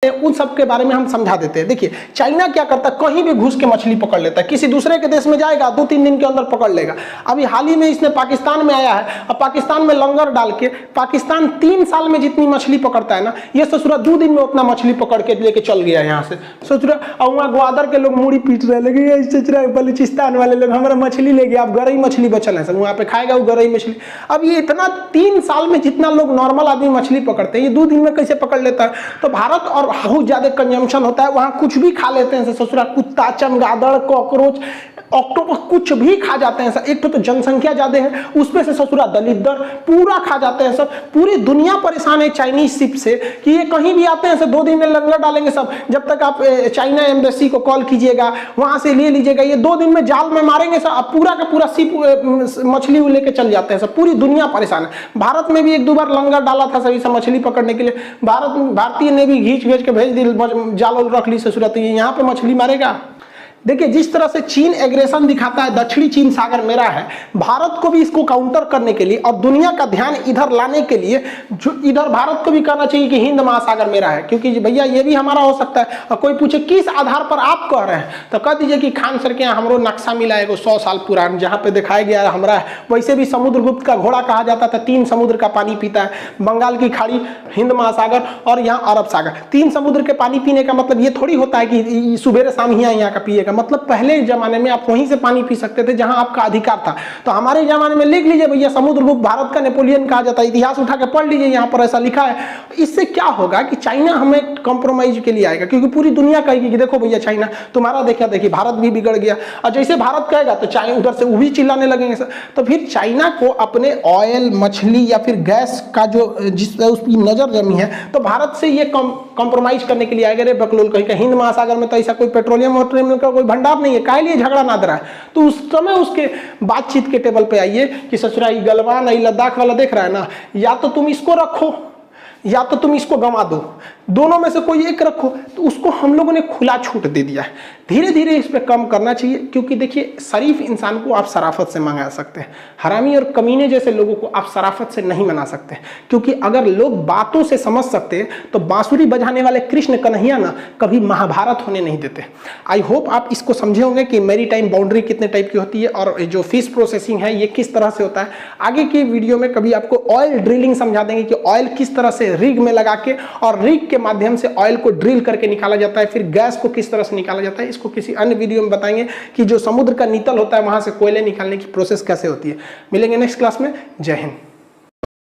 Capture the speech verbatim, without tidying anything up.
उन सब के बारे में हम समझा देते हैं। देखिए चाइना क्या करता है, कहीं भी घुस के मछली पकड़ लेता है, किसी दूसरे के देश में जाएगा दो तीन दिन के अंदर पकड़ लेगा। अभी हाल ही में इसने पाकिस्तान में आया है, अब पाकिस्तान में लंगर डाल के पाकिस्तान तीन साल में जितनी मछली पकड़ता है ना, ये ससुरा दो दिन में उतना मछली पकड़ के लेके चल गया यहाँ से ससुरा। और वहाँ ग्वादर के लोग मूड़ी पीट रहे, लेकिन ससुरा बलूचिस्तान वाले लोग हमारा मछली ले गया, अब गरई मछली बचल है सब, वहाँ पे खाएगा वो गरई मछली। अब ये इतना तीन साल में जितना लोग नॉर्मल आदमी मछली पकड़ते हैं, ये दो दिन में कैसे पकड़ लेता है। तो भारत और बहुत ज्यादा कंजम्पशन होता है, वहां कुछ भी खा लेते हैं ससुरा, कुत्ता, चमगादड़, कॉकरोच, ऑक्टोपस, कुछ भी खा जाते हैं सर। एक तो, तो जनसंख्या ज्यादा है, उसमें से ससुरा दलिद्दर पूरा खा जाते हैं सब। पूरी दुनिया परेशान है चाइनीज शिप से कि ये कहीं भी आते हैं सर, दो दिन में लंगर डालेंगे सब। जब तक आप चाइना एम्बेसी को कॉल कीजिएगा, वहां से ले लीजिएगा, ये दो दिन में जाल में मारेंगे सर, अब पूरा का पूरा शिप मछली लेके चल जाते हैं सब। पूरी दुनिया परेशान है। भारत में भी एक दो बार लंगर डाला था सभी सब मछली पकड़ने के लिए, भारत भारतीय ने भी घींच घींच के भेज दी, जाल रख ली ससुरा, तो ये यहाँ पे मछली मारेगा। देखिए जिस तरह से चीन एग्रेशन दिखाता है, दक्षिणी चीन सागर मेरा है, भारत को भी इसको काउंटर करने के लिए और दुनिया का ध्यान इधर लाने के लिए जो इधर भारत को भी कहना चाहिए कि हिंद महासागर मेरा है, क्योंकि भैया ये भी हमारा हो सकता है। और कोई पूछे किस आधार पर आप कह रहे हैं, तो कह दीजिए कि खान सर के यहाँ हमरो नक्शा मिला है सौ साल पुराना, जहाँ पे दिखाया गया है हमारा है। वैसे भी समुद्रगुप्त का घोड़ा कहा जाता था, तीन समुद्र का पानी पीता है, बंगाल की खाड़ी, हिंद महासागर और यहाँ अरब सागर। तीन समुद्र के पानी पीने का मतलब ये थोड़ी होता है कि सुबह शाम ही यहाँ का पिएगा, मतलब पहले जमाने में आप वहीं से पानी पी सकते थे जहां आपका अधिकार था। तो हमारे जमाने में लिख लीजिए भैया, समुद्रगुप्त भारत का नेपोलियन कहा जाता है, इतिहास उठा के पढ़ लीजिए, यहाँ पर ऐसा लिखा है। इससे क्या होगा कि चाइना हमें कॉम्प्रोमाइज के लिए आएगा, क्योंकि पूरी दुनिया कहेगी कि देखो भैया चाइना तुम्हारा देखा देखिए भारत भी बिगड़ गया, और जैसे भारत कहेगा तो चाइना उधर से वो भी चिल्लाने लगेंगे सर। तो फिर चाइना को अपने ऑयल, मछली या फिर गैस का जो जिस उसकी नजर जमी है, तो भारत से ये कॉम्प्रोमाइज करने के लिए आएगा। रे बकलोल कहीं का हिंद महासागर में तो ऐसा कोई पेट्रोलियम वोट्रोलियम का कोई भंडार नहीं है, काहे लिए झगड़ा ना रहा है। तो उस समय उसके बातचीत के टेबल पे आइए कि ससुरा ये गलवान ये लद्दाख वाला देख रहा है ना, या तो तुम इसको रखो या तो तुम इसको गंवा दो, दोनों में से कोई एक रखो। तो उसको हम लोगों ने खुला छूट दे दिया है। धीरे धीरे इस पे कम करना चाहिए, क्योंकि देखिए शरीफ इंसान को आप शराफत से मंगा सकते हैं, हरामी और कमीने जैसे लोगों को आप शराफत से नहीं मना सकते। क्योंकि अगर लोग बातों से समझ सकते हैं तो बांसुरी बजाने वाले कृष्ण कन्हैया ना कभी महाभारत होने नहीं देते। आई होप आप इसको समझे होंगे कि मेरी टाइम बाउंड्री कितने टाइप की होती है और जो फिश प्रोसेसिंग है ये किस तरह से होता है। आगे की वीडियो में कभी आपको ऑयल ड्रिलिंग समझा देंगे कि ऑयल किस तरह से रिग में लगा के और रिग के माध्यम से ऑयल को ड्रिल करके निकाला जाता है, फिर गैस को किस तरह से निकाला जाता है। इसको किसी अन्य वीडियो में बताएंगे कि जो समुद्र का नीतल होता है वहां से कोयले निकालने की प्रोसेस कैसे होती है। मिलेंगे नेक्स्ट क्लास में। जय हिंद।